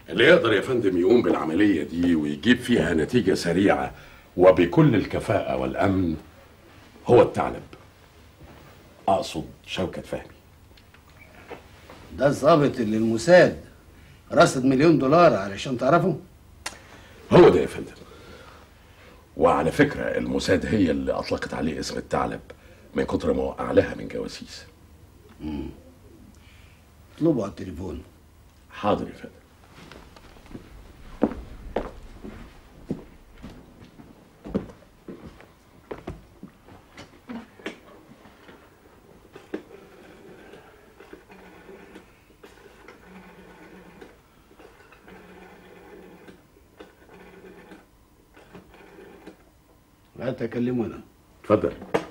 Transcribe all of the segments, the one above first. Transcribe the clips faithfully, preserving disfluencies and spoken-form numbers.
اللي يقدر يا فندم يقوم بالعملية دي ويجيب فيها نتيجة سريعة وبكل الكفاءة والأمن هو الثعلب. أقصد شوكت فهمي. ده الظابط اللي الموساد رصد مليون دولار علشان تعرفه؟ هو ده يا فندم. وعلى فكرة الموساد هي اللي أطلقت عليه اسم الثعلب من كتر ما وقع لها من جواسيس. امم اطلبه على التليفون. حاضر يا فندم. هات اكلمه انا. اتفضل.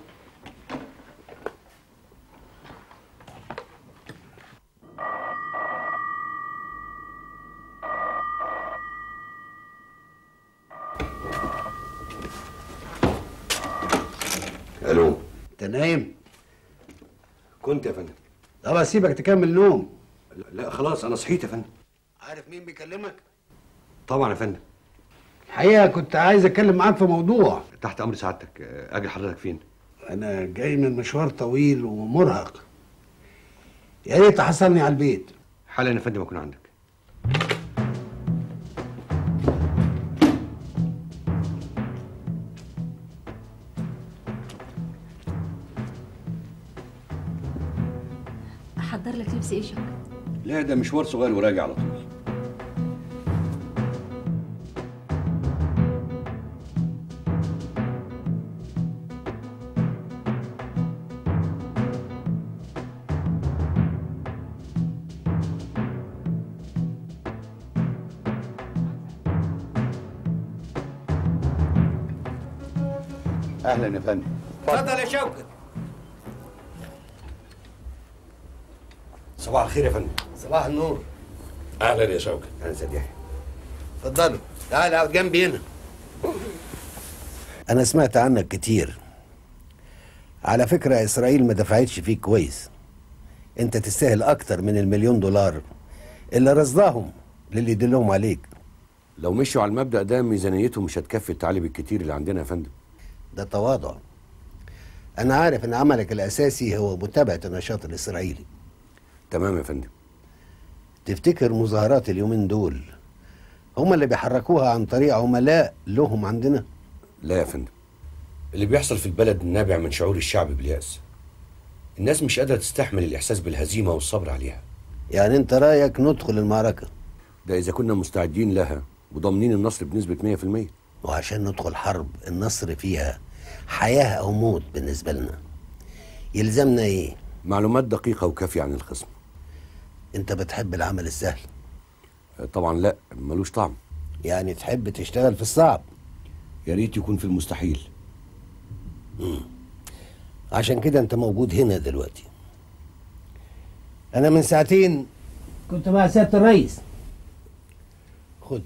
الو. انت نايم؟ كنت يا فندم. طب اسيبك تكمل نوم. لا خلاص انا صحيت يا فندم. عارف مين بيكلمك؟ طبعا يا فندم. الحقيقه كنت عايز اتكلم معاك في موضوع. تحت امر سعادتك. اجي حضرتك فين؟ انا جاي من مشوار طويل ومرهق، يا ريت تحصلني على البيت. حالا يا فندم اكون عندك. احضر لك لبس ايه شوكت؟ لا ده مشوار صغير وراجع على طول. اهلا يا فندم. اتفضل يا شوكت. صباح الخير يا فندم. صباح النور. أهلا يا شوكت. انا سيد يحيى. اتفضلوا، تعال اقعد جنبي هنا. انا سمعت عنك كتير. على فكرة اسرائيل ما دفعتش فيك كويس. انت تستاهل اكتر من المليون دولار اللي رصداهم للي يدلهم عليك. لو مشوا على المبدأ ده ميزانيتهم مش هتكفي التعليب الكتير اللي عندنا يا فندم. ده تواضع. انا عارف ان عملك الاساسي هو متابعة النشاط الاسرائيلي. تمام يا فندم. تفتكر مظاهرات اليومين دول هم اللي بيحركوها عن طريق عملاء لهم عندنا؟ لا يا فندم، اللي بيحصل في البلد نابع من شعور الشعب باليأس. الناس مش قادرة تستحمل الإحساس بالهزيمة والصبر عليها. يعني انت رأيك ندخل المعركة؟ ده إذا كنا مستعدين لها وضامنين النصر بنسبة مية في المية. وعشان ندخل حرب النصر فيها حياة أو موت بالنسبة لنا، يلزمنا إيه؟ معلومات دقيقة وكافية عن الخصم. أنت بتحب العمل السهل؟ طبعا لا، ملوش طعم. يعني تحب تشتغل في الصعب؟ يا ريت يكون في المستحيل. مم. عشان كده أنت موجود هنا دلوقتي. أنا من ساعتين كنت مع سيادة الرئيس. خد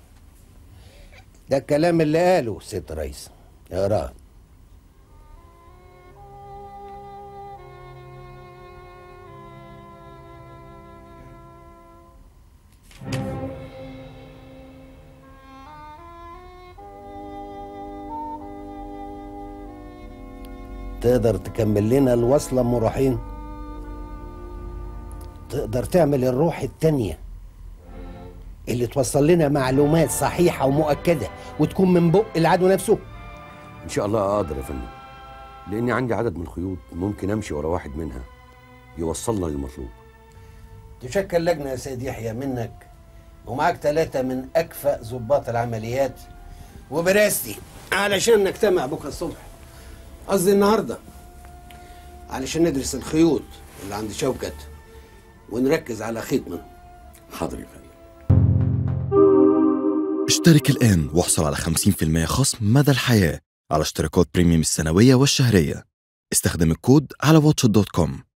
ده الكلام اللي قاله سيادة الرئيس، اقراه. تقدر تكمل لنا الوصلة أم رايحين؟ تقدر تعمل الروح التانية اللي توصل لنا معلومات صحيحة ومؤكدة وتكون من بق العدو نفسه؟ إن شاء الله أقدر يا فندم، لأني عندي عدد من الخيوط ممكن أمشي ورا واحد منها يوصلنا للمطلوب. تشكل لجنة يا سيد يحيى منك ومعاك ثلاثة من أكفأ ضباط العمليات وبراستي علشان نجتمع بكرة الصبح، قصدي النهاردة، علشان ندرس الخيوط اللي عند شوكت ونركز على خيط منه. حاضر يا فندم. اشترك الآن واحصل على خمسين بالمئة خصم مدى الحياة على اشتراكات بريميوم السنوية والشهرية. استخدم الكود على واتش دوت كوم.